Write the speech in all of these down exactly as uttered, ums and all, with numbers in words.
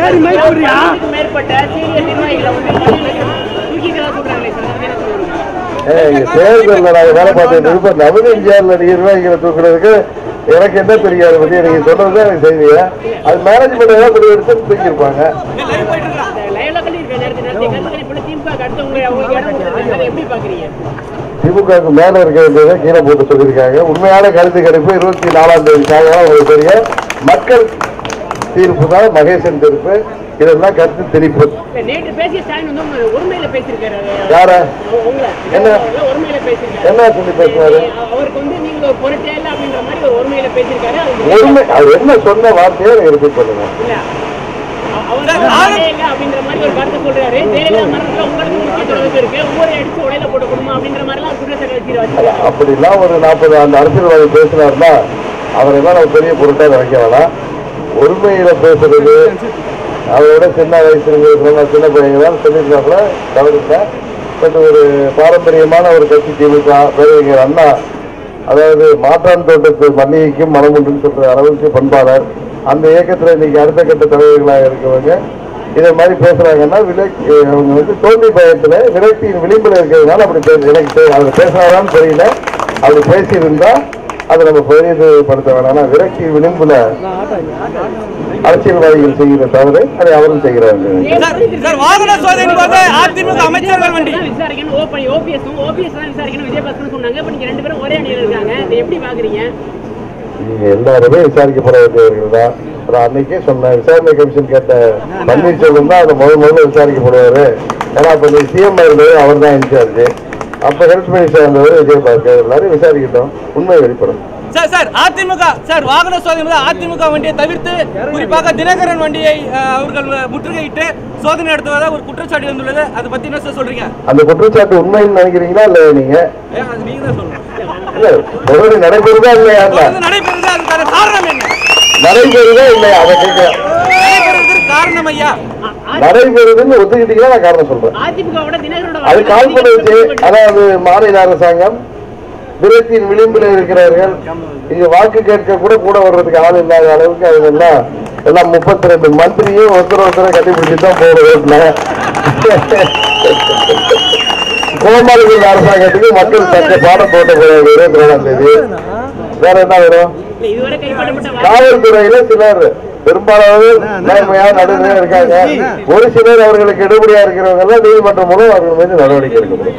தேர்தலில் நாங்கள் வேலை பார்த்துட்டு நவீன்ஜிஆர்ல நிர்வாகிகளை தூக்குறதுக்கு எனக்கு என்ன தெரியாது பத்தி நீங்க சொல்றதுதான் எனக்கு செய்வீங்க. அது மேனேஜ்மெண்ட் ஏதாவது முடிவு எடுத்து தூக்கியிருப்பாங்க. திமுகவுக்கு மேல இருக்க வேண்டியதை கீழே போட்டு சொல்லியிருக்காங்க. உண்மையான கருத்து கணிப்பு இருபத்தி நாலாம் தேதி சாயங்காலம் உங்களுக்கு தெரிய மக்கள் தீர்ப்பு தான் மகேசன் தீர்ப்பு. இதெல்லாம் கருத்து திணிப்பு. யார என்ன என்ன சொல்லி பேசுறாரு? ஒருமை அவர் என்ன சொன்ன வார்த்தையை எடுத்து சொல்லுங்க. அப்படிலாம் ஒரு நாற்பது அந்த அரசியல்வாதி பேசினார்னா அவரெல்லாம் நம்ம பெரிய பொருட்டா நினைக்க வேணாம். ஒருமையில பேசுறது அவரோட சின்ன வயசுல சின்ன பையங்களாம் சொல்லியிருக்காப்புல தவறுல. பட் ஒரு பாரம்பரியமான ஒரு கட்சி திமுக பேரறிஞர் அண்ணா, அதாவது மாற்றான் தோட்டத்து மன்னிக்கும் மனமுண்டுன்னு சொல்ற அளவுக்கு பண்பாளர். அந்த இயக்கத்தில் இன்னைக்கு அடுத்த கட்ட தலைவர்களாக இருக்கவங்க இதை மாதிரி பேசுறாங்கன்னா விலக்கி அவங்க வந்து தோல்வி பயத்துல விரக்தியின் விளிம்பில் இருக்கிறதுனால அப்படி பேச எனக்கு அவர் பேசினாரான்னு தெரியல. அப்படி பேசியிருந்தா அதை நம்ம பெரியதுபடுத்த வேணாம். விரக்தி விளிம்புல அரசியல்வாதிகள் செய்கிற தவறு அதை அவரும் செய்கிறார்கள். நீங்க எல்லாருமே விசாரிக்கப்பட வேண்டியவர்கள் தான். அன்னைக்கே சொன்ன விசாரணை கமிஷன் கேட்ட பன்னீர்செல்வம் தான் அதை முதல் முதல்ல விசாரிக்கப்படுவாரு. ஏன்னா அப்ப நீ சிஎம் இருந்தது அவர் தான் இன்சார்ஜ். அப்ப ஹெல்த் மினிஸ்டர் இருந்தவர் விஜயபாஸ்கர். எல்லாரும் விசாரிக்கட்டும், உண்மை வெளிப்படும். சார் சார் அதிமுக சார் வாகன சோதனை அதிமுக வண்டியை தவிர்த்து குறிப்பாக தினகரன் வண்டியை அவர்கள் முற்றுகையிட்டு சோதனை நடத்துவதா ஒரு குற்றச்சாட்டு வந்துள்ளது. அதை பத்தி என்ன சார் சொல்றீங்க? அந்த குற்றச்சாட்டு உண்மைன்னு நினைக்கிறீங்களா இல்ல நீங்க? நீங்க தான் சொல்லுங்க. இல்ல நடைபெறுதா இல்லையா? நடைபெறுதா, அதுக்கான காரணம் என்ன? நடைபெறுதா இல்லையா அதை கேட்க காரணம் ஐயா. நடைபெறுதுன்னு ஒத்துக்கிட்டீங்கன்னா நான் காரணம் சொல்றேன். அது கால் பண்ண வச்சு, அதாவது மாநில அரசாங்கம் விரக்தியின் விளிம்பில் இருக்கிறார்கள். இங்க வாக்கு கேட்க கூட கூட வர்றதுக்கு ஆள் இல்லாத அளவுக்கு அவங்க எல்லாம் எல்லாம் முப்பத்தி ரெண்டு மந்திரியும் ஒருத்தர் ஒருத்தரை கட்டிப்பிடிச்சு தான் போற ரோட்ல கோமாளிகள் அரசாங்கத்துக்கு மக்கள் தக்க பாடம் போட்ட போறாங்க இருபத்தி ரெண்டாம் தேதி. வேற என்ன வரும்? காவல்துறையில சிலர் பெரும்பாலான நேர்மையா நடுநிலையா இருக்காங்க. ஒரு சிலர் அவர்களுக்கு எடுபடியா இருக்கிறவங்க எல்லாம் நீதிமன்றம் மூலம் அவர்கள் மீது நடவடிக்கை எடுக்கப்படும்.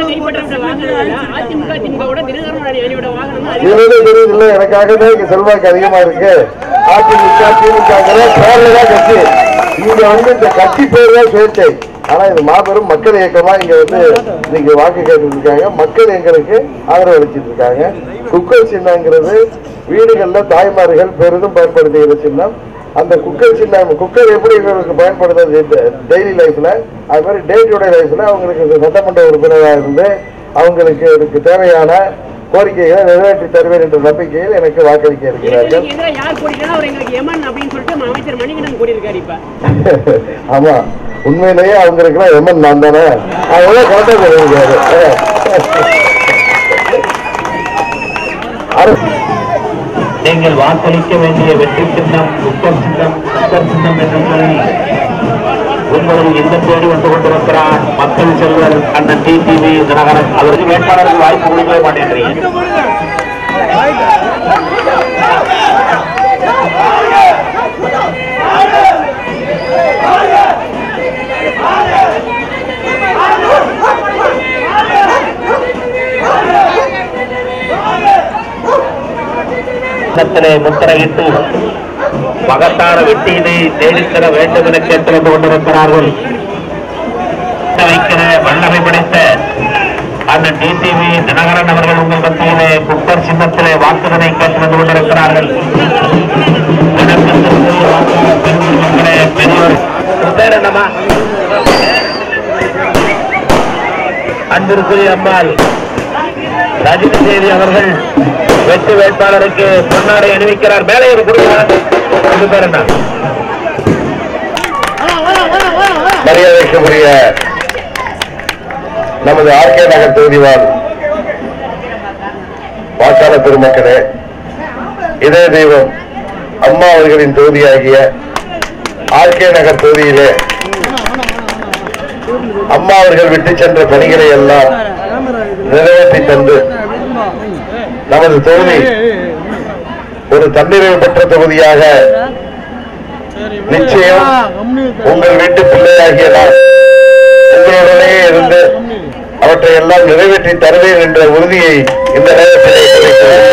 இதுவே தெரியல, எனக்காக தான் இங்க செல்வாக்கு அதிகமா இருக்கு. அதிமுக திமுக கட்சி இங்க வந்து இந்த கட்சி பேர் தான் சுயேட்சை. ஆனா இது மாபெரும் மக்கள் இயக்கமா இங்க வந்து இன்னைக்கு வாக்கு கேட்டு இருக்காங்க. மக்கள் எங்களுக்கு ஆதரவு அளிச்சிட்டு இருக்காங்க. குக்கர் சின்னங்கிறது வீடுகள்ல தாய்மார்கள் பெரிதும் பயன்படுத்துகிற சின்னம். அந்த குக்கர் சின்னம் குக்கர் எப்படி இவங்களுக்கு பயன்படுத்துறது டெய்லி லைஃப்ல, அது மாதிரி டே டு டே லைஃப்ல அவங்களுக்கு சட்டமன்ற உறுப்பினராக இருந்து அவங்களுக்கு இதுக்கு தேவையான கோரிக்கைகளை நிறைவேற்றி தருவேன் என்ற நம்பிக்கையில் எனக்கு வாக்களிக்க இருக்கிறார்கள். ஆமா, உண்மையிலேயே அவங்களுக்கு எல்லாம் எம்என் நான் தானே, அதனால கரெக்டா சொல்லியிருக்காரு. நீங்கள் வாக்களிக்க வேண்டிய வெற்றி சின்னம் குக்கர் சின்னம் குக்கர் சின்னம் என்று சொல்லி உங்களுடைய இந்த தேடி வந்து கொண்டிருக்கிறார் மக்கள் செல்வர் அண்ணன் டிடிவி தினகரன். அவருக்கு வேட்பாளருக்கு வாய்ப்பு கொடுக்கவே மாட்டேன்றீங்க. முத்திரையிட்டு மகத்தான வெற்றியினை தேடித்தர வேண்டும் என கேட்டு கொண்டிருக்கிறார்கள். வைக்கிற வல்லமை படைத்த அந்த டிடிவி தினகரன் அவர்கள் உங்கள் மத்தியிலே குக்கர் சின்னத்திலே வாக்குதலை கேட்டு வந்து கொண்டிருக்கிறார்கள். அன்பிற்குரிய அம்மாள் ரஜினி தேவி அவர்கள் வெற்றி வேட்பாளருக்கு பொன்னாடை அணிவிக்கிறார். மேலே ஒரு கொடுக்கிறார். பேர் என்ன? மரியாதைக்குரிய நமது ஆர்கே நகர் தொகுதிவான் வாக்காளர் பெருமக்களே, இதய தெய்வம் அம்மா அவர்களின் தொகுதியாகிய ஆர்கே நகர் தொகுதியிலே அம்மா அவர்கள் விட்டு சென்ற பணிகளை எல்லாம் நிறைவேற்றி தந்து நமது தொகுதி ஒரு தன்னிறைவு பெற்ற தொகுதியாக நிச்சயம் உங்கள் வீட்டு பிள்ளையாகிய நான் உங்களுடனே இருந்து அவற்றை எல்லாம் நிறைவேற்றி தருவேன் என்ற உறுதியை இந்த நேரத்தில்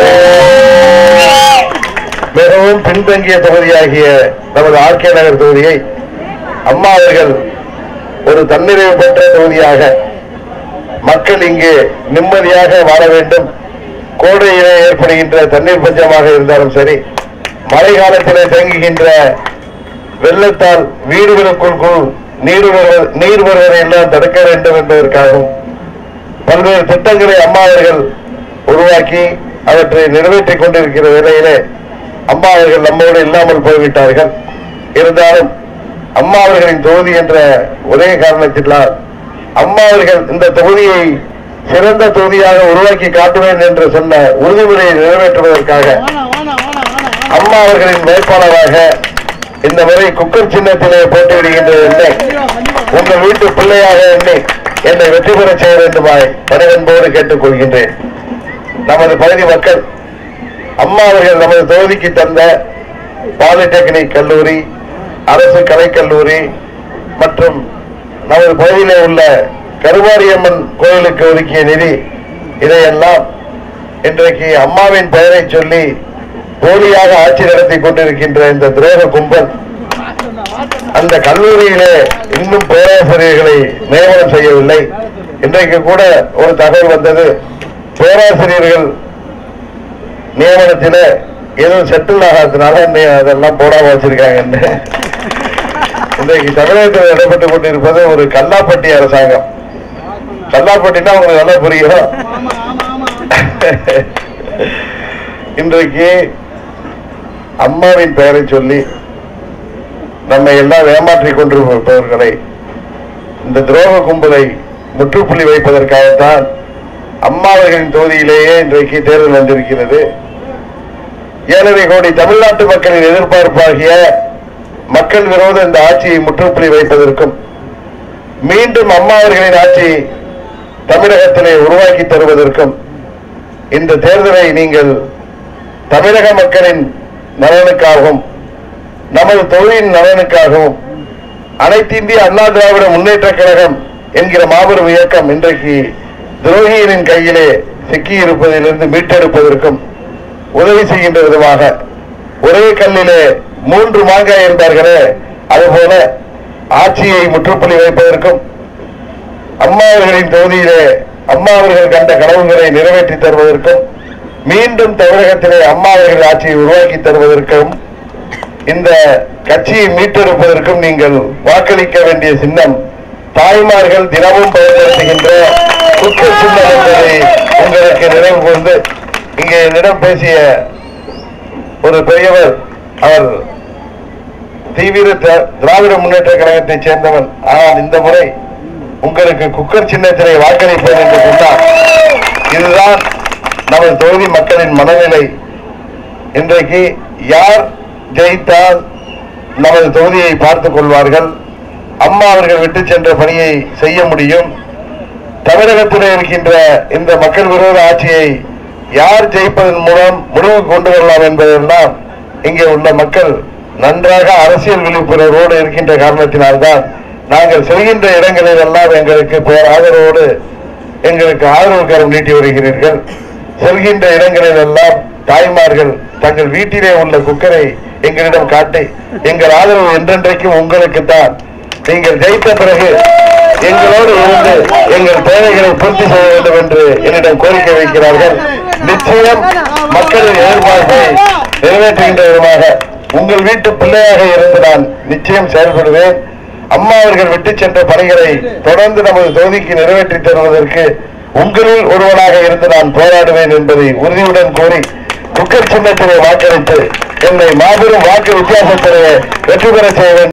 மிகவும் பின்தங்கிய தொகுதியாகிய நமது ஆர்கே நகர் தொகுதியை அம்மா அவர்கள் ஒரு தன்னிறைவு பெற்ற தொகுதியாக மக்கள் இங்கே நிம்மதியாக வாழ வேண்டும். கோடையிலே ஏற்படுகின்ற தண்ணீர் பஞ்சமாக இருந்தாலும் சரி, மழை காலத்திலே தேங்குகின்ற வெள்ளத்தால் வீடுகளுக்குள் நீர் நீர் வருவதை எல்லாம் தடுக்க வேண்டும் என்பதற்காகவும் பல்வேறு திட்டங்களை அம்மா அவர்கள் உருவாக்கி அவற்றை நிறைவேற்றிக் கொண்டிருக்கிற வேளையிலே அம்மா அவர்கள் நம்மோடு இல்லாமல் போய்விட்டார்கள். இருந்தாலும் அம்மா அவர்களின் தொகுதி என்ற ஒரே காரணத்தினால் அம்மா அவர்கள் இந்த தொகுதியை சிறந்த தொகுதியாக உருவாக்கி காட்டுவேன் என்று சொன்ன உறுதிமொழியை நிறைவேற்றுவதற்காக அம்மா அவர்களின் வேட்பாளராக இந்த முறை குக்கர் சின்னத்திலே போட்டியிடுகின்ற என்னை உங்கள் வீட்டு பிள்ளையாக எண்ணி என்னை வெற்றி பெற செய்ய வேண்டுமாய் பணிவன்போடு கேட்டுக் கொள்கின்றேன். நமது பகுதி மக்கள் அம்மா அவர்கள் நமது தொகுதிக்கு தந்த பாலிடெக்னிக் கல்லூரி, அரசு கலைக்கல்லூரி மற்றும் நமது பகுதியிலே உள்ள கருமாரியம்மன் கோயிலுக்கு ஒதுக்கிய நிதி, இதையெல்லாம் இன்றைக்கு அம்மாவின் பெயரை சொல்லி போலியாக ஆட்சி நடத்தி கொண்டிருக்கின்ற இந்த துரோக கும்பல் அந்த கல்லூரியிலே இன்னும் பேராசிரியர்களை நியமனம் செய்யவில்லை. இன்றைக்கு கூட ஒரு தகவல் வந்தது, பேராசிரியர்கள் நியமனத்தில் எதுவும் செட்டில் ஆகாததுனால அதெல்லாம் போடாம வச்சிருக்காங்க. இன்றைக்கு தமிழகத்தில் நடைபெற்றுக் கொண்டிருப்பது ஒரு கல்லாப்பட்டி அரசாங்கம். கல்லாப்பட்டினா உங்களுக்கு நல்லா புரியும். இன்றைக்கு அம்மாவின் பெயரை சொல்லி நம்மை எல்லாம் ஏமாற்றிக் கொண்டிருப்பவர்களை, இந்த துரோக கும்பலை முற்றுப்புள்ளி வைப்பதற்காகத்தான் அம்மாவர்களின் தொகுதியிலேயே இன்றைக்கு தேர்தல் வந்திருக்கிறது. ஏழரை கோடி தமிழ்நாட்டு மக்களின் எதிர்பார்ப்பாகிய மக்கள் விரோத இந்த ஆட்சியை முற்றுப்புள்ளி வைப்பதற்கும் மீண்டும் அம்மாவர்களின் ஆட்சி தமிழகத்திலே உருவாக்கி தருவதற்கும் இந்த தேர்தலை நீங்கள் தமிழக மக்களின் நலனுக்காகவும் நமது தொழிலின் நலனுக்காகவும் அனைத்து இந்திய அண்ணா திராவிட முன்னேற்ற கழகம் என்கிற மாபெரும் இயக்கம் இன்றைக்கு துரோகிகளின் கையிலே சிக்கியிருப்பதிலிருந்து மீட்டெடுப்பதற்கும் உதவி செய்கின்ற விதமாக ஒரே கல்லிலே மூன்று மாங்காய் என்பார்களே, அதுபோல ஆட்சியை முற்றுப்புள்ளி வைப்பதற்கும் அம்மா அவர்களின் தொகுதியிலே அம்மா அவர்கள் கண்ட கனவுகளை நிறைவேற்றி தருவதற்கும் மீண்டும் தமிழகத்திலே அம்மா அவர்கள் ஆட்சியை உருவாக்கி தருவதற்கும் இந்த கட்சியை மீட்டெடுப்பதற்கும் நீங்கள் வாக்களிக்க வேண்டிய சின்னம் தாய்மார்கள் தினமும் பயன்படுத்துகின்ற குற்ற சின்னம் என்பதை உங்களுக்கு நினைவு கூர்ந்து, இங்கே என்னிடம் பேசிய ஒரு பெரியவர், அவர் தீவிர திராவிட முன்னேற்ற கழகத்தை சேர்ந்தவன், ஆனால் இந்த முறை உங்களுக்கு குக்கர் சின்னத்திலே வாக்களிப்பேன் என்று சொன்னார். இதுதான் நமது தொகுதி மக்களின் மனநிலை. இன்றைக்கு யார் ஜெயித்தால் நமது தொகுதியை பார்த்துக் கொள்வார்கள், அம்மா அவர்கள் விட்டு சென்ற பணியை செய்ய முடியும், தமிழகத்தில் இருக்கின்ற இந்த மக்கள் விரோத ஆட்சியை யார் ஜெயிப்பதன் மூலம் முடிவு கொண்டு வரலாம் என்பதெல்லாம் இங்கே உள்ள மக்கள் நன்றாக அரசியல் விழிப்புணர்வோடு இருக்கின்ற காரணத்தினால்தான் நாங்கள் செல்கின்ற இடங்களில் எல்லாம் எங்களுக்கு பேர் ஆதரவோடு எங்களுக்கு ஆதரவு கரம் நீட்டி வருகிறீர்கள். செல்கின்ற இடங்களில் எல்லாம் தாய்மார்கள் தங்கள் வீட்டிலே உள்ள குக்கரை எங்களிடம் காட்டி எங்கள் ஆதரவு என்றென்றைக்கும் உங்களுக்கு தான், நீங்கள் ஜெயித்த பிறகு எங்களோடு இருந்து எங்கள் தேவைகளை பூர்த்தி செய்ய வேண்டும் என்று என்னிடம் கோரிக்கை வைக்கிறார்கள். நிச்சயம் மக்களின் எதிர்பார்ப்பை நிறைவேற்றுகின்ற விதமாக உங்கள் வீட்டு பிள்ளையாக இருந்து நான் நிச்சயம் செயல்படுவேன். அம்மா அவர்கள் விட்டு சென்ற பணிகளை தொடர்ந்து நமது தொகுதிக்கு நிறைவேற்றி தருவதற்கு உங்களில் ஒருவனாக இருந்து நான் போராடுவேன் என்பதை உறுதியுடன் கூறி குக்கர் சின்னத்திலே வாக்களித்து என்னை மாபெரும் வாக்கு வித்தியாசத்திலே வெற்றி பெற செய்ய வேண்டும்.